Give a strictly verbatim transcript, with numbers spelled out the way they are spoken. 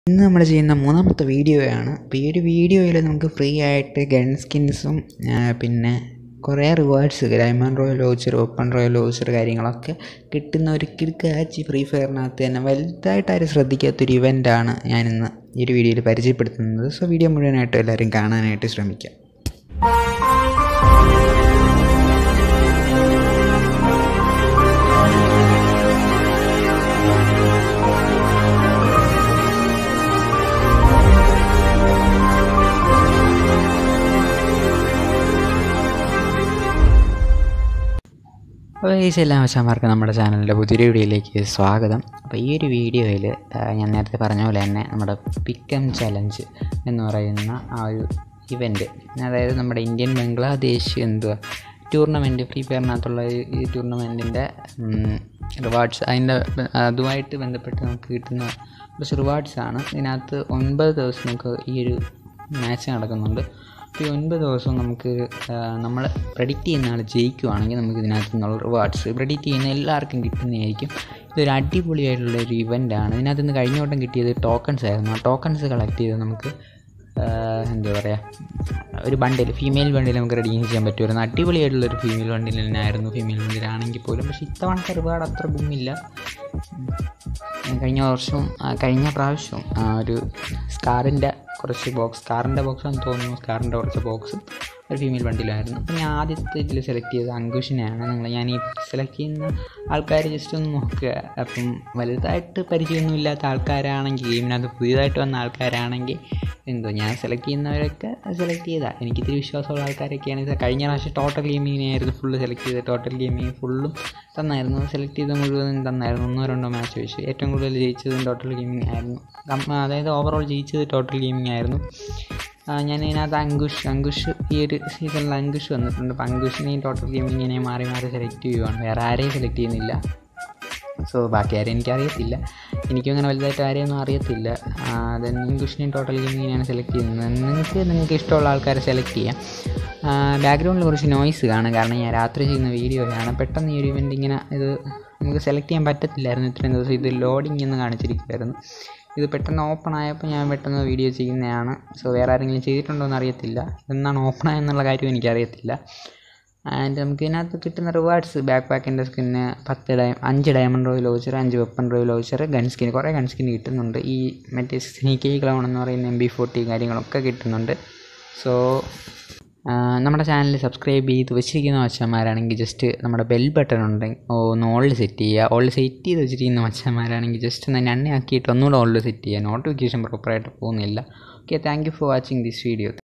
ഇന്ന് നമ്മൾ ചെയ്യുന്ന മൂന്നാമത്തെ വീഡിയോയാണ്. അപ്പോൾ ഈ ഒരു വീഡിയോയിൽ നമുക്ക് ഫ്രീ ആയിട്ട് ഗൺ സ്കിൻസും പിന്നെ കുറേ rewards diamond royal voucher, open royal voucher കാര്യങ്ങളൊക്കെ കിട്ടുന്ന ഒരു കിടക്കാച്ചി ഫ്രീ ഫയറിനകത്ത് തന്നെ വലുതായിട്ട് ആരും ശ്രദ്ധിക്കാത്തൊരു ഇവൻ്റാണ് ഞാനിന്ന് ഈ ഒരു വീഡിയോയിൽ പരിചയപ്പെടുത്തുന്നത്. സോ വീഡിയോ മുഴുവനായിട്ട് എല്ലാവരും കാണാനായിട്ട് ശ്രമിക്കാം. അപ്പോൾ ഗൈസ്, എല്ലാ വശമാർക്കും നമ്മുടെ ചാനലിൻ്റെ പുതിയൊരു വീഡിയോയിലേക്ക് സ്വാഗതം. അപ്പോൾ ഈ ഒരു വീഡിയോയിൽ ഞാൻ നേരത്തെ പറഞ്ഞ പോലെ തന്നെ നമ്മുടെ പിക്കം ചലഞ്ച് എന്ന് പറയുന്ന ആ ഒരു ഇവൻറ്റ്, അതായത് നമ്മുടെ ഇന്ത്യൻ ബംഗ്ലാദേശ് എന്തുവാ ടൂർണമെൻറ്റ് ഫ്രീ ഫയറിനകത്തുള്ള ഈ ടൂർണമെൻറ്റിൻ്റെ റിവാർഡ്സ്, അതിൻ്റെ അതുമായിട്ട് ബന്ധപ്പെട്ട് നമുക്ക് കിട്ടുന്ന കുറച്ച് റിവാർഡ്സാണ്. ഇതിനകത്ത് ഒൻപത് ദിവസം നമുക്ക് ഈ ഒരു മാച്ച് നടക്കുന്നുണ്ട്. ഈ ഒൻപത് ദിവസവും നമുക്ക് നമ്മൾ പ്രെഡിക്റ്റ് ചെയ്യുന്ന ആൾ ജയിക്കുവാണെങ്കിൽ നമുക്ക് ഇതിനകത്ത് നിന്നുള്ള റിവാർഡ്സ് പ്രെഡിക്റ്റ് ചെയ്യുന്ന എല്ലാവർക്കും കിട്ടുന്നതായിരിക്കും. ഇതൊരു അടിപൊളിയായിട്ടുള്ളൊരു ഇവൻ്റാണ്. ഇതിനകത്ത് നിന്ന് കഴിഞ്ഞ വട്ടം കിട്ടിയത് ടോക്കൺസ് ആയിരുന്നു. ആ ടോക്കൺസ് കളക്ട് ചെയ്ത് നമുക്ക് എന്താ പറയുക, ഒരു ബണ്ടിൽ ഫീമെയിൽ ബണ്ടിൽ നമുക്ക് റെഡീം ചെയ്യാൻ പറ്റുമായിരുന്നു. അടിപൊളിയായിട്ടുള്ളൊരു ഫീമെയിൽ ബണ്ടിൽ തന്നെയായിരുന്നു. ഫീമെയിൽ ബണ്ടിലാണെങ്കിൽ പോലും പക്ഷേ ഇത്തവണത്തെ റിവാർഡ് അത്ര ബുമ്മില്ല. കഴിഞ്ഞ വർഷവും കഴിഞ്ഞ പ്രാവശ്യവും ഒരു സ്കാറിൻ്റെ കുറച്ച് ബോക്സ് സ്കാറിൻ്റെ ബോക്സാണെന്ന് തോന്നുന്നു സ്കാറിൻ്റെ കുറച്ച് ബോക്സും ഒരു ഫീമെയിൽ ബണ്ടിലായിരുന്നു. അപ്പം ഞാൻ ആദ്യത്തെ ഇതിൽ സെലക്ട് ചെയ്തത് അങ്കുഷിനെയാണ്. നിങ്ങൾ ഞാൻ ഈ സെലക്ട് ചെയ്യുന്ന ആൾക്കാർ ജസ്റ്റ് ഒന്ന് നോക്കുക. അപ്പം വലുതായിട്ട് പരിചയമൊന്നും ഇല്ലാത്ത ആൾക്കാരാണെങ്കിൽ, ഗെയിമിനകത്ത് പുതിയതായിട്ട് വന്ന ആൾക്കാരാണെങ്കിൽ എന്തോ ഞാൻ സെലക്ട് ചെയ്യുന്നവരൊക്കെ സെലക്ട് ചെയ്താൽ എനിക്ക് ഇത്തിരി വിശ്വാസമുള്ള ആൾക്കാരൊക്കെയാണ്. കഴിഞ്ഞ പ്രാവശ്യം ടോട്ടൽ ഗെയിമിങ്ങിനായിരുന്നു ഫുള്ള് സെലക്ട് ചെയ്തത്. ടോട്ടൽ ഗെയിമിങ് ഫുള്ളും തന്നായിരുന്നു. സെലക്ട് ചെയ്ത മുഴുവനും തന്നായിരുന്നു. ഒന്നോ രണ്ടോ മാച്ച് വെച്ച് ഏറ്റവും കൂടുതൽ ജയിച്ചതും ടോട്ടൽ ഗെയിമിങ് ആയിരുന്നു. അതായത് ഓവറോൾ ജയിച്ചത് ടോട്ടൽ ഗെയിമിങ് ആയിരുന്നു. ഞാൻ ഇതിനകത്ത് അങ്കുഷ് അങ്കുഷ് ഈ ഒരു സീസണിൽ അങ്കുഷ് വന്നിട്ടുണ്ട്. അപ്പോൾ അങ്കുഷിനെയും ടോട്ടൽ ഗെയിമിങ്ങിനെയും മാറി മാറി സെലക്ട് ചെയ്യുവാണ്. വേറെ ആരെയും സെലക്ട് ചെയ്യുന്നില്ല. സോ ബാക്കി ആരെയും എനിക്കറിയത്തില്ല. എനിക്കും അങ്ങനെ വലുതായിട്ട് ആരെയൊന്നും അറിയത്തില്ല. ദെൻ അങ്കുഷിനെയും ടോട്ടൽ ഗെയിമിങ്ങിനെയാണ് സെലക്ട് ചെയ്യുന്നത്. നിങ്ങൾക്ക് നിങ്ങൾക്ക് ഇഷ്ടമുള്ള ആൾക്കാരെ സെലക്ട് ചെയ്യാം. ബാക്ക്ഗ്രൗണ്ടിൽ കുറച്ച് നോയ്സ് കാണും, കാരണം ഞാൻ രാത്രി ചെയ്യുന്ന വീഡിയോയാണ്. പെട്ടെന്ന് ഈ ഒരു ഇവൻ്റ് ഇങ്ങനെ ഇത് നമുക്ക് സെലക്ട് ചെയ്യാൻ പറ്റത്തില്ലായിരുന്നു ഇത്രയും ദിവസം. ഇത് ലോഡിങ് എന്ന് കാണിച്ചിരിക്കുമായിരുന്നു. ഇത് പെട്ടെന്ന് ഓപ്പൺ ആയപ്പോൾ ഞാൻ പെട്ടെന്ന് വീഡിയോ ചെയ്യുന്നതാണ്. സോ വേറെ ആരെങ്കിലും ചെയ്തിട്ടുണ്ടോ എന്ന് അറിയത്തില്ല. എന്നാണ് ഓപ്പൺ ആയെന്നുള്ള കാര്യം എനിക്കറിയത്തില്ല. ആൻഡ് നമുക്ക് ഇതിനകത്ത് കിട്ടുന്ന റിവാർഡ്സ് ബാക്ക് പാക്കിൻ്റെ സ്കിന്ന്, പത്ത് ഡയ അഞ്ച് ഡയമണ്ട് റോയൽ വൗച്ചർ, അഞ്ച് weapon royal voucher, gun skin, കുറേ ഗൺ സ്കിൻ കിട്ടുന്നുണ്ട്. ഈ മറ്റേ സ്നീക്കി ക്ലൗൺ എന്ന് പറയുന്ന എം ബി ഫോർട്ടി കാര്യങ്ങളൊക്കെ കിട്ടുന്നുണ്ട്. സോ നമ്മുടെ ചാനൽ സബ്സ്ക്രൈബ് ചെയ്ത് വെച്ചിരിക്കുന്ന മച്ചന്മാരാണെങ്കിൽ ജസ്റ്റ് നമ്മുടെ ബെൽ ബട്ടൺ ഉണ്ടെങ്കിൽ ഒന്ന് ഓളിൽ സെറ്റ് ചെയ്യുക. ഓളിൽ സെറ്റ് ചെയ്ത് വെച്ചിരിക്കുന്ന മച്ചന്മാരാണെങ്കിൽ ജസ്റ്റ് ഒന്ന് എണ്ണയാക്കിയിട്ട് ഒന്നുകൂടെ ഓളിൽ സെറ്റ് ചെയ്യുക. നോട്ടിഫിക്കേഷൻ പ്രോപ്പറായിട്ട് പോകുന്നില്ല. Okay, thank you for watching this video.